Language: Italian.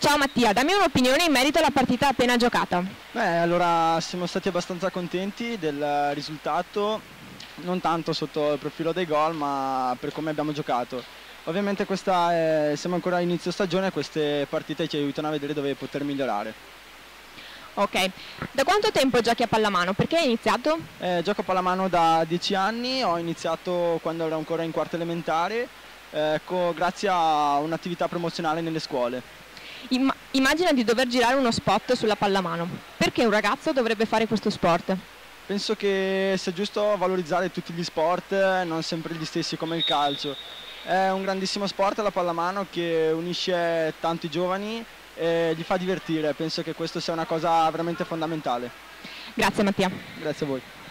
Ciao Mattia, dammi un'opinione in merito alla partita appena giocata. Beh, allora siamo stati abbastanza contenti del risultato, non tanto sotto il profilo dei gol, ma per come abbiamo giocato. Ovviamente siamo ancora all'inizio stagione e queste partite ci aiutano a vedere dove poter migliorare. Ok, da quanto tempo giochi a pallamano? Perché hai iniziato? Gioco a pallamano da 10 anni, ho iniziato quando ero ancora in quarta elementare, grazie a un'attività promozionale nelle scuole. Immagina di dover girare uno spot sulla pallamano. Perché un ragazzo dovrebbe fare questo sport? Penso che sia giusto valorizzare tutti gli sport, non sempre gli stessi come il calcio. È un grandissimo sport la pallamano che unisce tanti giovani e li fa divertire. Penso che questo sia una cosa veramente fondamentale. Grazie Mattia. Grazie a voi.